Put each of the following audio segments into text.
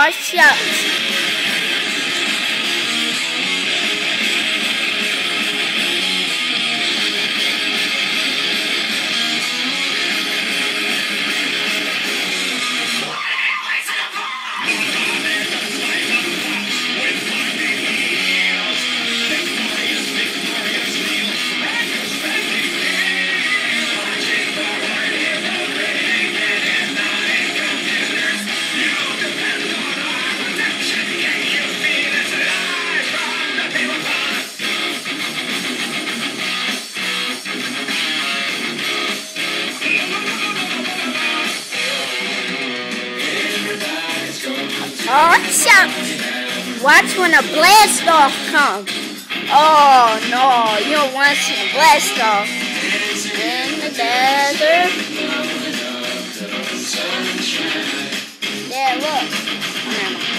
Aw, shucks. Oh, shucks. Watch when a blast off comes. Oh, no. You don't want to see a blast off. In the desert. Yeah, look. Oh, never mind.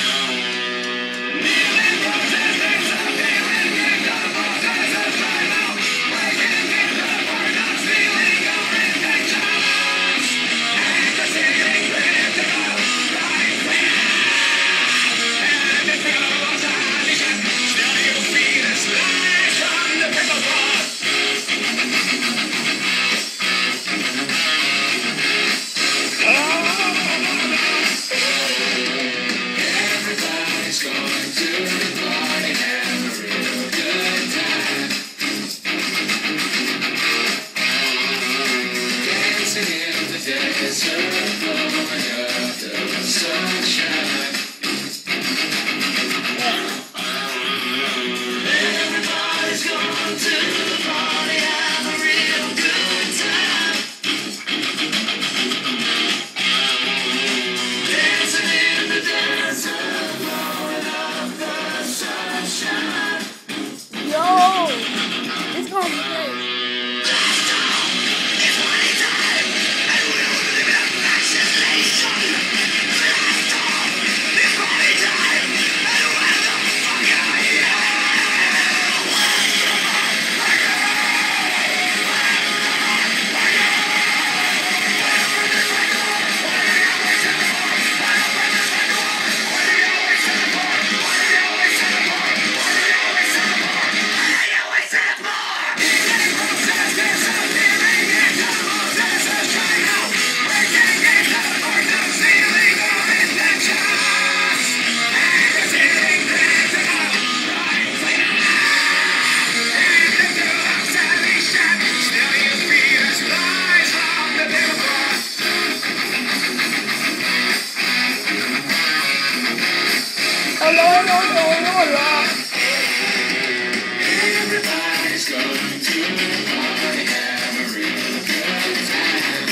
Everybody's going to the party, have a real good time.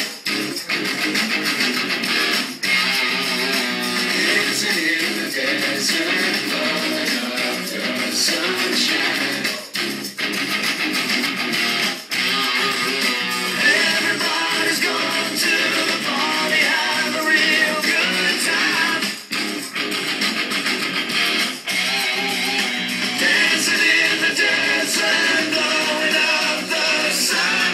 Dancing in the desert, blowing up the sunshine. Everybody's going to the party, have a real good time. Dancing in the desert, blowing up the sun.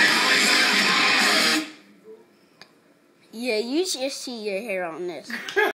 Yeah, you should see your hair on this.